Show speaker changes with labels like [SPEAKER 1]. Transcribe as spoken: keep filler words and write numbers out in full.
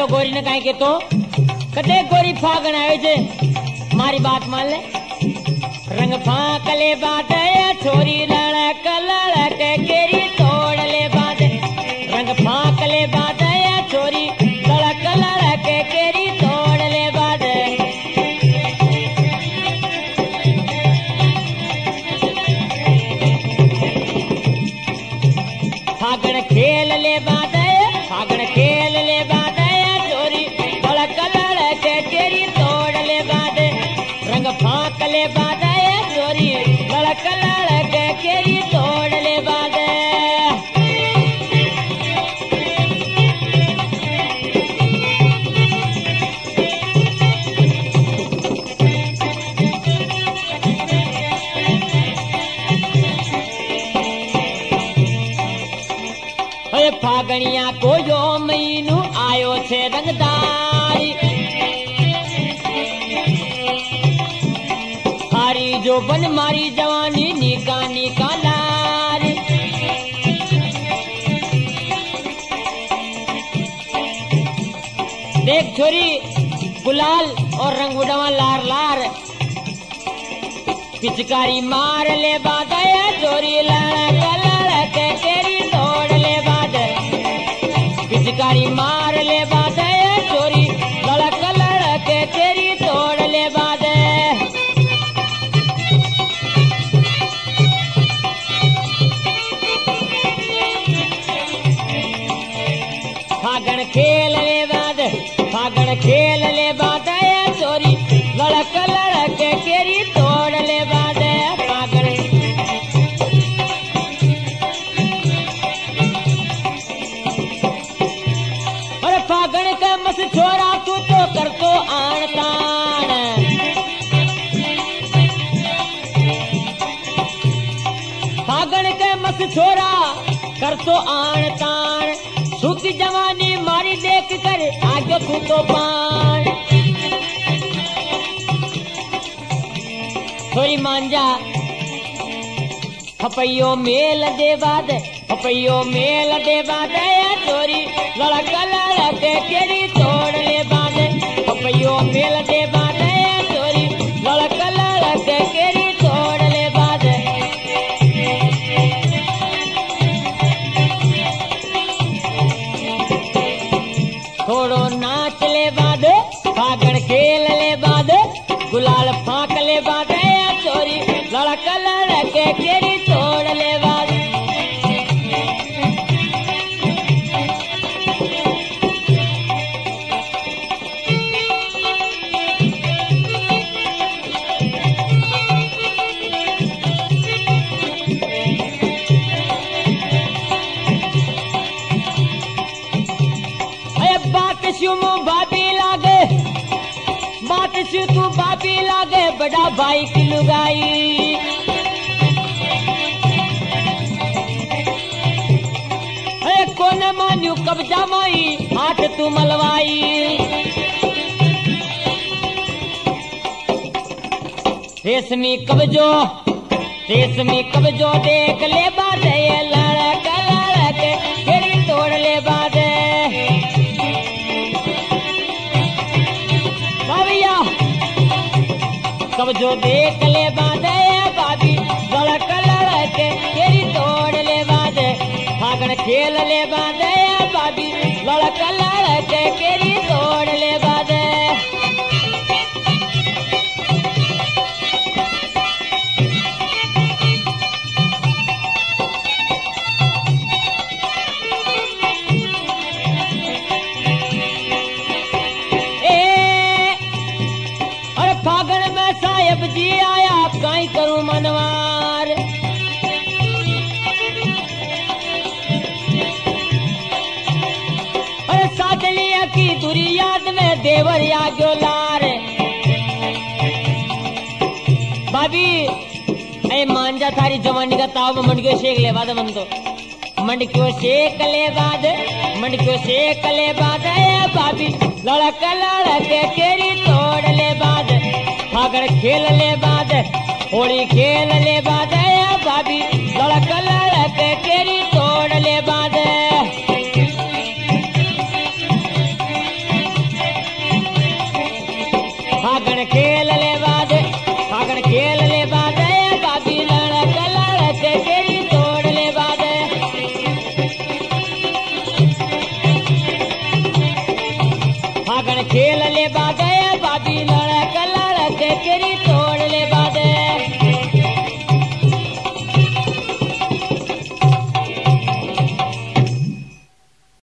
[SPEAKER 1] तो गोरी ने कहा के तो कदे गोरी फागण आयो जे मारी बात मान ले रंग फाक ले बात छोरी लड़क लड़क केरी तोड़ ले बात रंग फाक ले बात छोरी लड़क लड़क केरी तोड़ ले बात फागण खेल ले बात फागण खेल ले बात छोरी लड़क लड़क केरी तोड़ ले बात रंग फाक ले बात छोरी लड़क लड़क केरी तोड़ ले बात फागणिया को यो महीनू आयो छे रंगदारी हारी जो बन मारी जवानी निका निका लारी देख छोरी गुलाल और रंग उड़वा लार लार पिचकारी मार ले बादया छोरी लड़क लड़क केरी तोड़ ले बाद पिचकारी मार ले बाद छोरी लड़क लड़क केरी तोड़ ले बाद फागण खेल ले बाद फागण खेल ले बाद छोरी लड़क लड़क केरी तोड़ ले बाद फागण अरे फागण का मस छोरा तू तो कर तो आन तान फागण के मस छोरा कर तो आन तान सुखी जवानी मारी देख कर आगे तू तो पान छोरी मांजा हपैयो मेल दे बाद हपैयो मेल दे बाद छोरी लड़क लड़क केरी तोड़ ले बाद हपैयो मेल दे बाद छोरी लड़क लड़क केरी तोड़ ले बाद थोड़ो नाच ले बाद फागण खेल ले बाद गुलाल फाक ले बाद छोरी लड़क लड़क केरी तोड़ ले बाद अरे बात शुम भाभी लागे बात शु तू भाभी लागे बड़ा भाई की लुगाई अरे कौन मान्यू कब्जा माई हाथ तू मलवाई रेशमी कब्जो रेशमी कब्जो देख ले बाद लड़क लड़क केरी तोड़ ले बाद कब्जो देख ले बाद भाभी लड़क लड़क केरी तोड़ ले बाद फागण खेल ले बाद भाभी लड़क लड़क केरी तोड़ ले बाद जी आया काई करूं मनवार अरे सादलिया की दूरी याद में देवर या गयो लार भाभी अरे मांझा थारी जवानी का ताव में मंडक्यो शेक ले बाद मन तो मंडक्यो शेक ले बाद मंडक्यो शेक ले बाद भाभी लड़क लड़क केरी तोड़ ले बाद फागण खेल ले बाद होली खेल ले बाद भाभी लड़क लड़क केरी तोड़ ले बाद खेल ले बाद